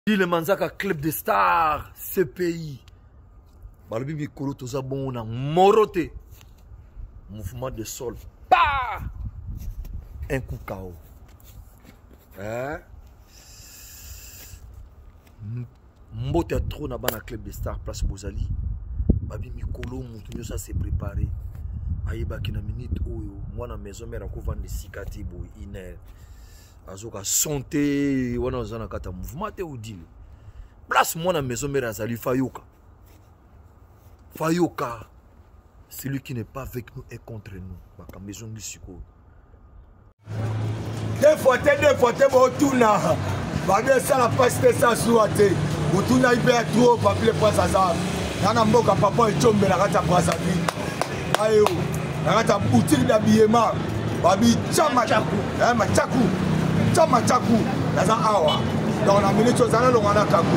Le Manzaka Club de Stars, CPI. Balobi Mikolo toza bon na moroté. Mouvement de sol. Bah! Un coup KO. Hein? Mbote trop na bana Club de Stars place Bozali. Babi Mikolo mutu ça s'est préparé. Ayeba ki na minute oyo mwana maison mère ko vendre sikati boy iner. Azoka santé wana zana kata mouvement te odile. Place moi na maison mère azali Fayoka. Fayoka, celui qui n'est pas avec nous est contre nous. Baka maison du siko. Deux fois botuna. Babe ça la passe ça souate. Botuna ibe trop papier pour ça ça. Nana mboka papa et chombe la kata braza vie. Ayo, la kata boutique d'habillement. Babi chama chaku. Machaku. Chama chaku. Naza awa. Donc la minute aux années on a kaku.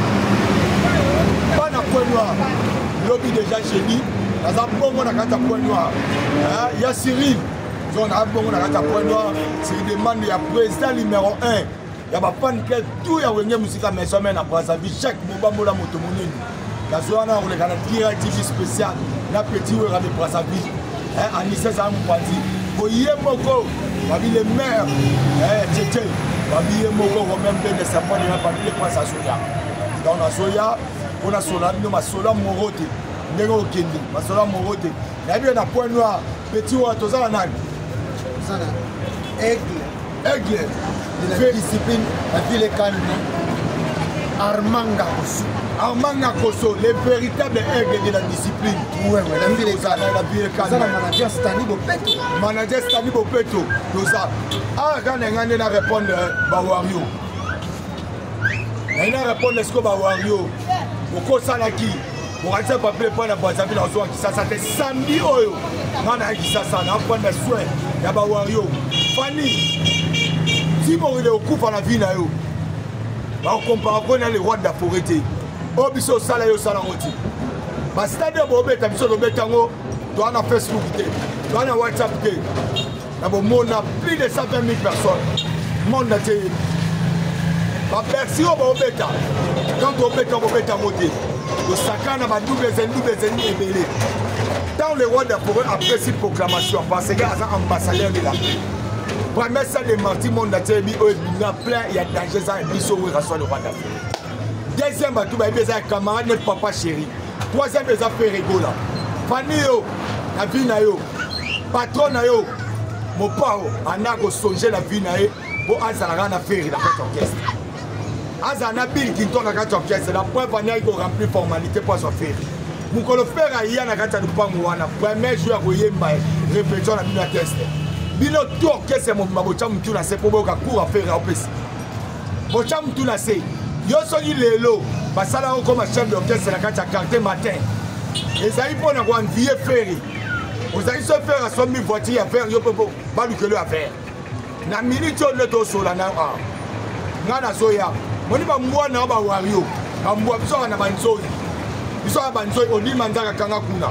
Pas na point noir. Lobby déjà chez lui. Naza bongo na kata point noir. Il y a Cyril. On a bongo na kata point noir. C'est une demande il y a président numéro 1. Il y a pas fan que tout ya wenge musika maison na Brazzaville chaque mobambo la moto monene. La zone on les gars direct TV spécial la petit wera de Brazzaville. Anissa ça mon parti. Boye moko. Babi les maires. Tchétché. Babi moko même de sapon de la famille pour ça soya. Dans la soya, on a sola no masola morote. Ndego kendi, masola morote. Na bien na point noir, petit wa tozala nani. Sana aigle. Aigle. De la discipline, la ville calme. Armanga Koso. Armanga Koso, le véritable aigle de la discipline. Ouais, la ville calme. La ville calme. Ça, manager Stani Bopeto. Manager Stani Bopeto. Tout ça. Ah, quand on a répondu Bawario. On a répondu ce que Bawario. Pourquoi ça là qui? Pour aller papier pour la Brazzaville en soi qui ça c'était samedi oyo. On a dit ça on prend des soins. Ya Bawario. Fanny. Si vous êtes au coup à la vie, on compare avec les rois de la forêt. Au biso sala yo sala ngoti. Ba stade bo beta biso do betango, to na Facebook te, to na WhatsApp te. Na bo mona plus de 120 000 personnes. Monde na te. Ba merci au bo beta. Quand bo beta ngoti. Le sakana ba double zen ebele. Dans les rois de la forêt après cette proclamation parce que as ambassadeur de la paix. Premier ça de Martin monde na te bi o bina plein il y a danger ça biso we rason le roi de la forêt. Deuxième bateau, il y a un camarade, notre papa chéri. Troisième, il y a un rigola. Fanny, la vie na yo. Patron na yo. Mon père, on a songé la vie na yo. Pour Azara na faire la carte orchestre. Azana Bill qui tourne la carte orchestre. La preuve, on a rempli formalité pour son faire. Mon colo frère a eu la carte de Pangouana. Premier joueur au Yemba. Répétons la minute test. Bilo tout orchestre, mon mabocham tout la c'est pour que cours à faire en plus. Bocham tout la c'est. Yo soki lelo basala comme chef d'orchestre la kati carte matin ezali pona ko envier faire ozali so faire à 100 000 voitures à faire yo popo balukelo à faire na minute on le to sola na ngana soya moni ba mwana ba wario ba mwa biso na banzoi biso ba banzoi oni manzaka kanga kuna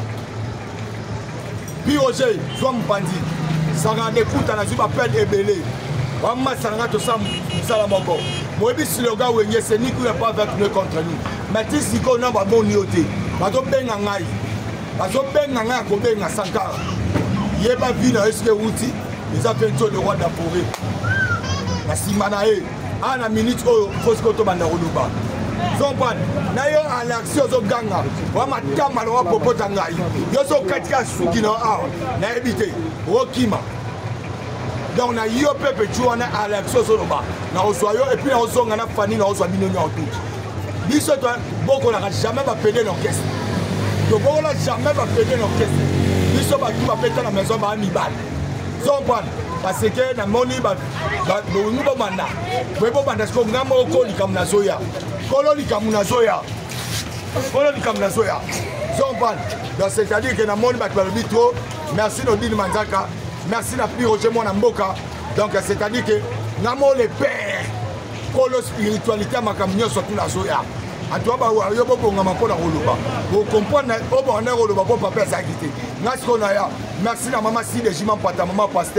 Roger so mpandi sanga de kuta na zuba pelle ebele wa masanga to sam sala moko. Moi, si le gars c'est ni n'est pas avec nous contre nous. Mais si on a un bon niveau, bazo benga ngai. Bazo benga ngai ko benga Sankara. Yeba vina est-ce que outi les affaires de roi de la forêt. La simanae à la minute au fosco to banda roluba. Zomban na yo à l'action zo ganga. Wa matama lo popota ngai. Yo so katika suki na na ebité. Rokima. Donc on a eu peu tu on a Alexo Zoloba na osoyo et puis on songa na Fanny na osoyo binonyo en tout. Biso toi boko na jamais va péder l'orchestre. Donc boko na jamais va péder l'orchestre. Biso ba qui va péter la maison ba mi bal. Zomban parce que na moni ba nous ba manda. Bo banda sko ngamo ko likamna zoya. Kolo likamna zoya. Kolo likamna zoya. Zomban donc c'est-à-dire que na moni ba trop merci no dini manzaka. Merci la plus Roger mon Mboka. Donc c'est-à-dire que namo les pères pour la spiritualité ma camion surtout la soya. A toi ba wario bo ngama ko la roloba. Vous comprenez au bon roloba pour papa ça quitté. Merci na maman si de jiman pata maman pasteur.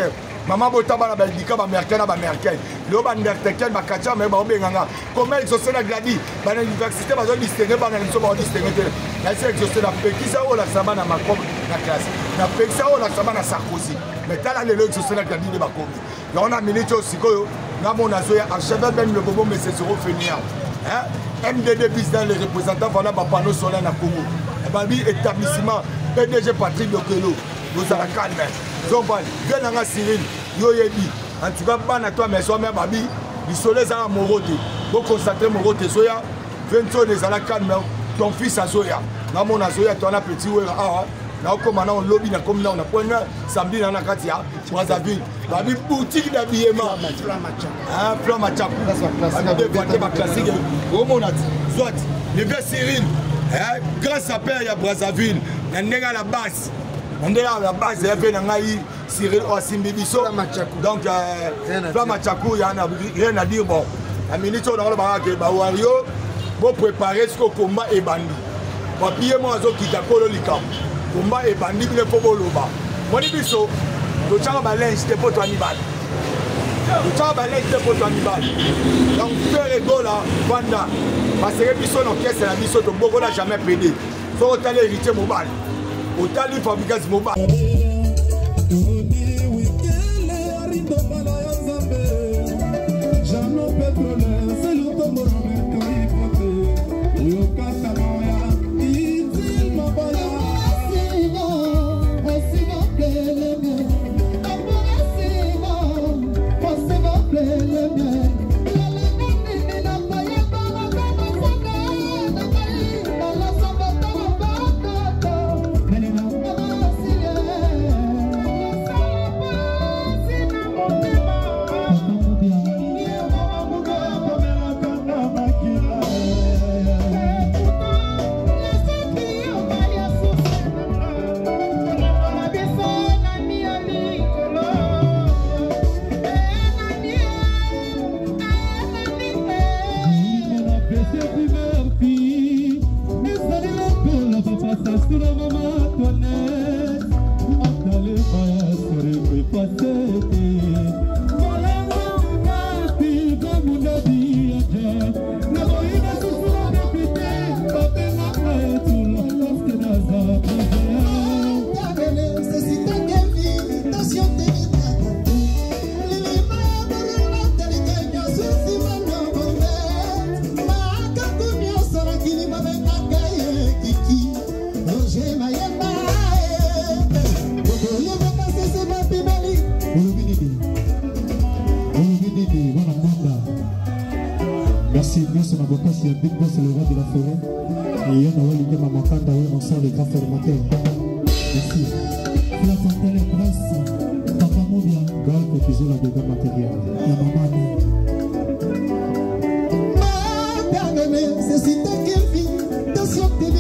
Maman Botaba, Belgique, américaine, américaine. Le Banderteken, Makacha, mais Benganga. Comment ils sont là, Gladi, dans l'université, ils ont distingué, ils ont distingué. Là, c'est exaucé la paix. Qui ça, on a Sama dans ma classe. La paix, ça, on a Sama dans Sarkozy. Mais t'as là, les lois, ils sont là, Gladi, de Bakomi. Là, on a milité aussi, là, mon azoya, à cheval, même le bobo, mais c'est sur finir. MDD business, les représentants, voilà, ma panneau solaire à Congo. Et bien, établissement, PDG Patrick Dokelo, nous allons calmer. Donc, viens dans la Cyril, Yoyebi. En tout cas, ban à toi, mais soit même Babi, du soleil, ça a Moroté. Vous constatez Moroté, Soya, 20 ans, les allons calmer. Ton fils a Soya. Dans mon Azoya, tu as un petit oué. Là, comme on lobby, comme on a point samedi dans la Katia, Brazzaville. Babi, boutique d'habillement. Flamme à Tchap. Babi, ma classique. Au Monat, soit, les vieux Cyril, grâce à Père, il y a Brazzaville. Il y a la base. On est là à la base, il y a Cyril Oasimbibiso. Donc, Flamme à Tchakou, il n'y a rien à dire. Bon, la minute, on a le baraque, Wario, pour préparer ce combat est bandit. Papier, moi, je suis à combat est bandit, il faut le bas. Moi, je dis le Tchabalin, c'était pour toi, Nibal. Le Tchabalin, c'était pour toi, Nibal. Donc, faire ego là, Vanda. Parce que les bisons, c'est la bisson, donc beaucoup n'a jamais pédé. Faut autant hériter mobile. Autant les fabricants mobile. Merci, merci mon avocat, c'est un big boss, le roi de la forêt. Et il y a un maman Kanda, on sent les grands formateurs. Merci. La Fontaine Presse, Papa Moudia, Gal, qui ont la dégâts matériels. La maman. C'est si t'as qu'elle vit, dans son télé,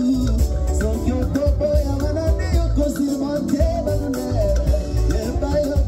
Bye.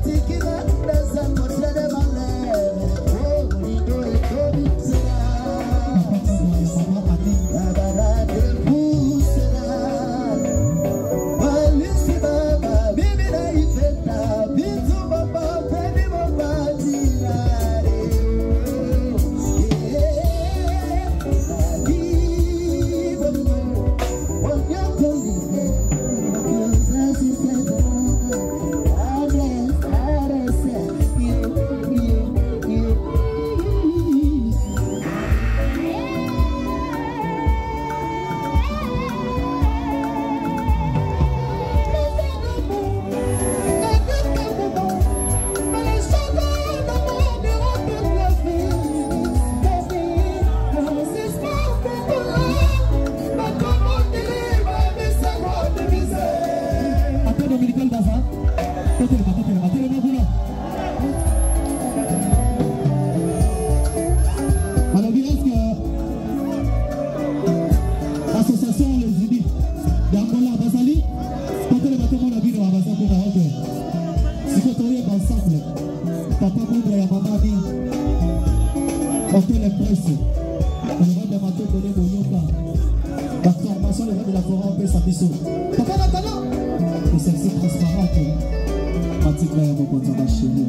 presse. Le roi de Mato Kone Moyoka. La formation, le roi de la forêt en paix, sa mission. Papa Natala. Et celle-ci transparente. Pratique là, mon pote, ma chérie.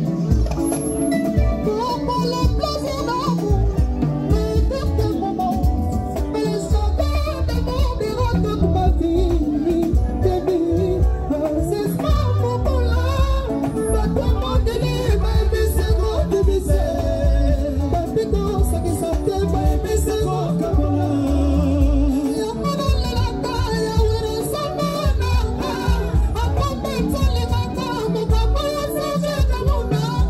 Pour le plaisir d'amour, mais de quel moment, mais le chanteur de mon bureau toute ma vie, baby, c'est pas mon boulot, pas toi mon délire, baby, c'est gros divisé, baby, quand ça qui s'appelle, baby, c'est gros cabola. Y'a pas de la taille, y'a ouïe de sa main, à pas mettre les matins, mon papa, c'est comme mon âme.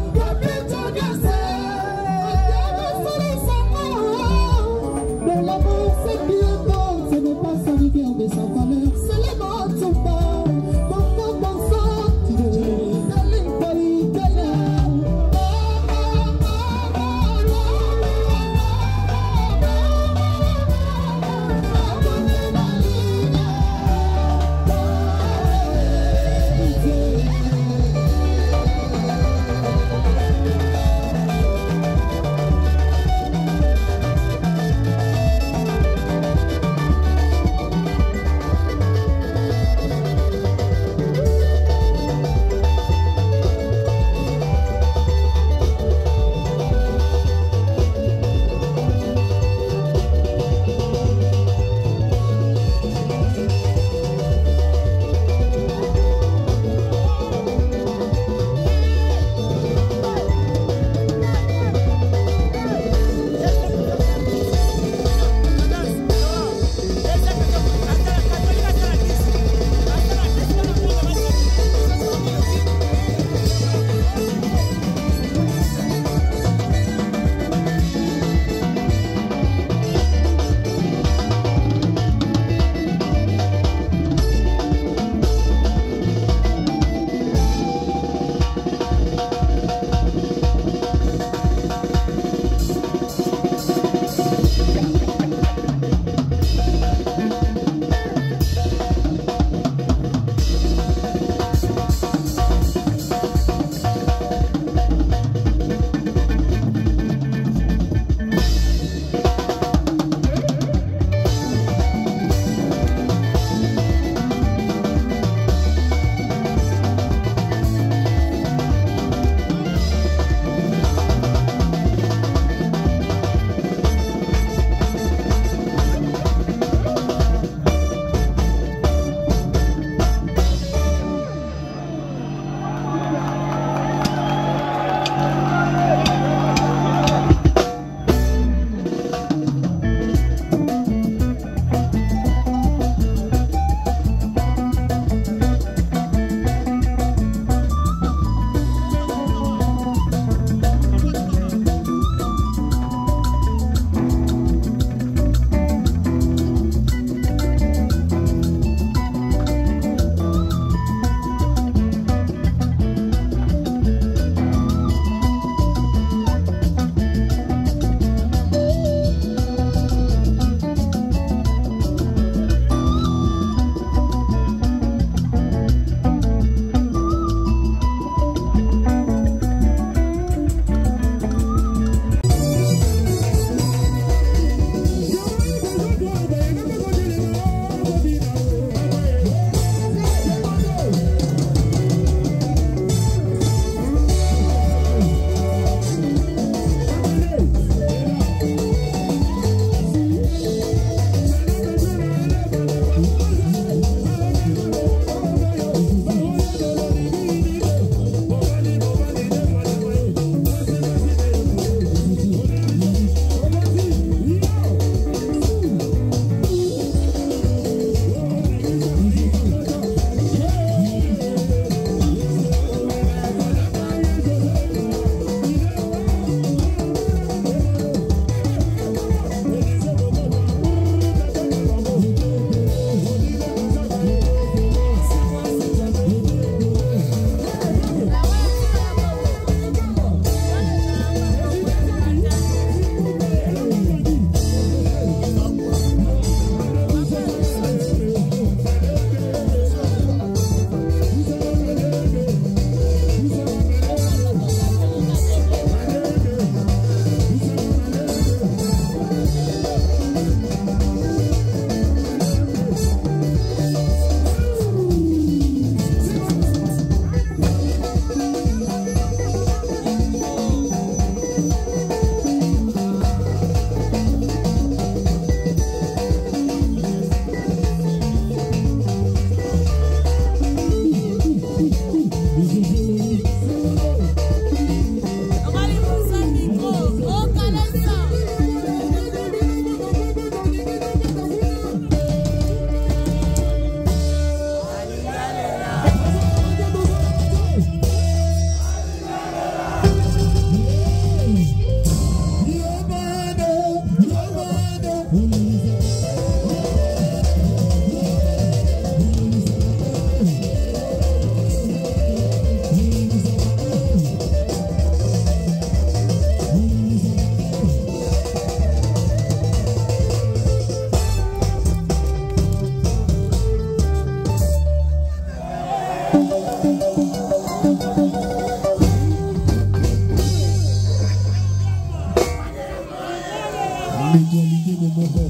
Mutualité de Moko.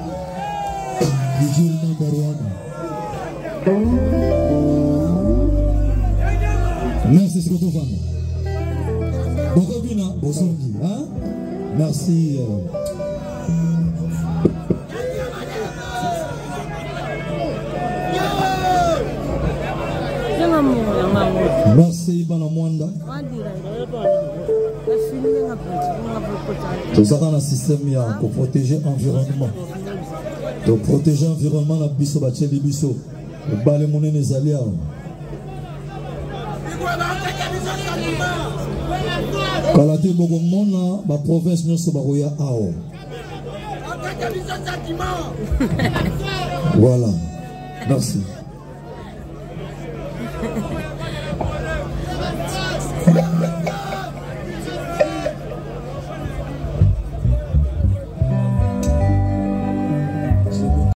DJ number 1. Merci Skotofana. Bokobina, Bosongi, hein? Merci. Merci Banamwanda. Tout ça dans le système pour protéger l'environnement. Pour protéger l'environnement, la biso bacheli biso. Le balai moné les alliés. Quand la télé Bogomona, la province nous sobaroya ao. Voilà. Merci.